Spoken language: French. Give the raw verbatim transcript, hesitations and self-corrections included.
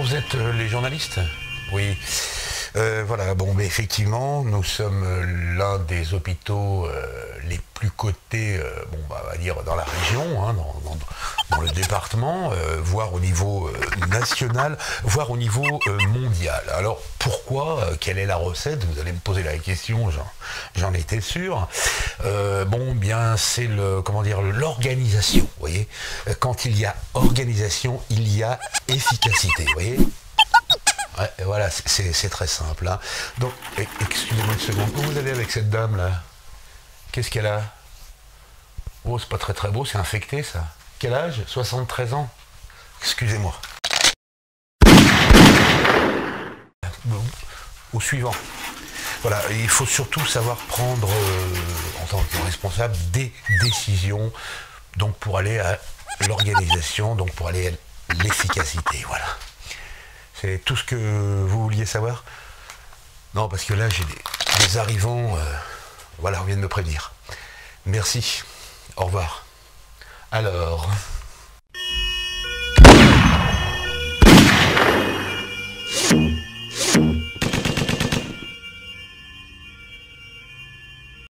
vous êtes euh, les journalistes? Oui. Euh, voilà, bon, mais effectivement, nous sommes euh, l'un des hôpitaux euh, les plus cotés, euh, bon, bah, on va dire dans la région, hein, dans, dans, dans le département, euh, voire au niveau euh, national, voire au niveau euh, mondial. Alors, pourquoi? euh, Quelle est la recette? Vous allez me poser la question, j'en étais sûr. Euh, bon, bien, c'est le, comment dire, l'organisation, vous voyez. Quand il y a organisation, il y a efficacité, vous voyez. Ouais, voilà, c'est très simple. Hein. Donc, excusez-moi une seconde, où vous allez avec cette dame-là? Qu'est-ce qu'elle a? Oh, c'est pas très très beau, c'est infecté ça. Quel âge? soixante-treize ans. Excusez-moi. Bon, au suivant. Voilà, il faut surtout savoir prendre, euh, en tant que responsable, des décisions, donc pour aller à l'organisation, donc pour aller à l'efficacité, voilà. C'est tout ce que vous vouliez savoir? Non, parce que là, j'ai des, des arrivants, euh, voilà, on vient de me prévenir. Merci, au revoir. Alors...